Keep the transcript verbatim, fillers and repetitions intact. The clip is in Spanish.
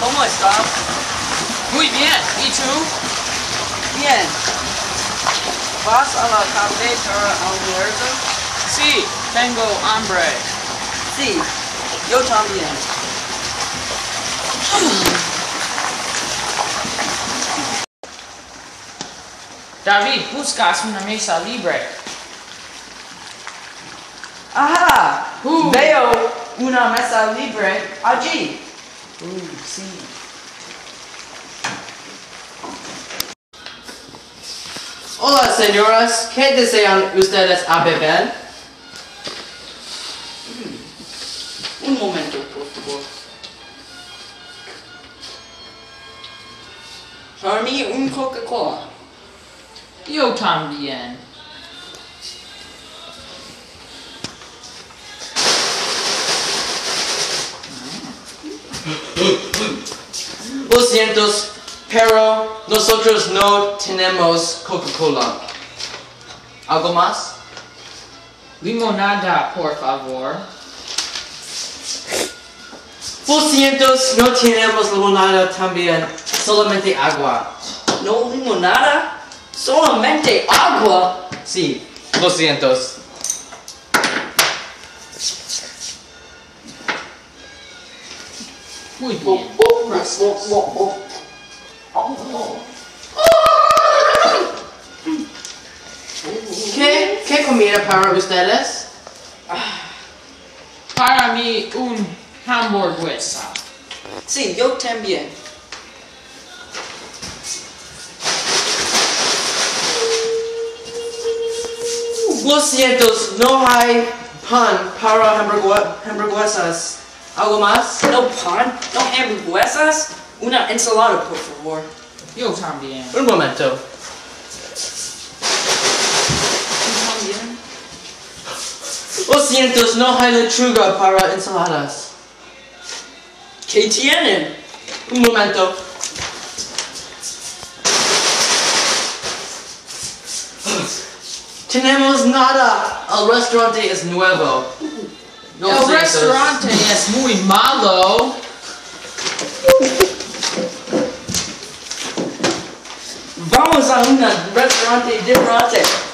¿Cómo estás? Muy bien, ¿y tú? Bien. ¿Vas a la tarde para almuerzo? Sí, tengo hambre. Sí, yo también. David, buscas una mesa libre. ¡Ajá! Uh. Veo una mesa libre allí. Uh, sí. Hola, señoras. ¿Qué desean ustedes a beber? Un momento, por favor. Para mí, un Coca-Cola. Yo también. Lo siento, pero nosotros no tenemos Coca-Cola. ¿Algo más? Limonada, por favor. Lo siento, no tenemos limonada también. Solamente agua. ¿No limonada? ¿Solamente agua? Sí, lo siento. Muy bien. Gracias. ¿Qué, qué comida para ustedes? Para mí, un hamburguesa. Sí, yo también. Lo siento, no hay pan para hamburgu- hamburguesas. ¿Algo más? No pan, no hamburguesas. Una ensalada, por favor. Yo también. Un momento. ¿Tú también? Lo siento, no hay lechuga para ensaladas. ¿Qué tienen? Un momento. Tenemos nada. El restaurante es nuevo. Lo El siento. restaurante es muy malo. Vamos a un restaurante diferente.